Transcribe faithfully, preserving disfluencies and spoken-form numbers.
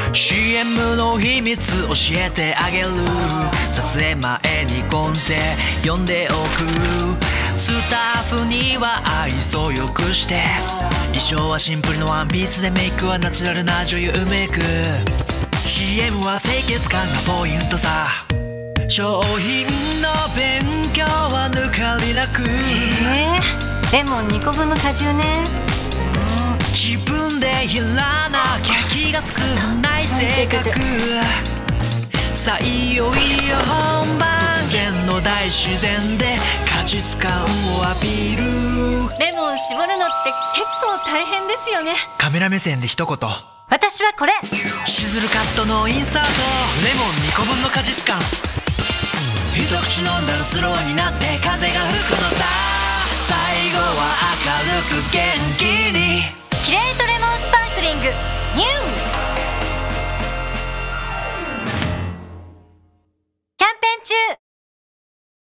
シーエム の秘密教えてあげる。撮影前にコンテ読んでおく。スタッフには愛想よくして、衣装はシンプルのワンピースでメイクはナチュラルな女優メイク。 シーエム は清潔感がポイントさ。商品の勉強は抜かりなく。 へえ、レモンにこぶんの果汁ね。 自分でやらなきゃ気が済まない性格。さあいよいよ本番。突然の大自然で果実感をアピール。 レモン絞るのって結構大変ですよね。 カメラ目線で一言。 私はこれ。 シズルカットのインサート。レモンにこぶんの果実感。一口飲んだらスローになって風が吹くのさ。最後は明るく元気に。 キレイトレモンスパークリングニューキャンペーン中。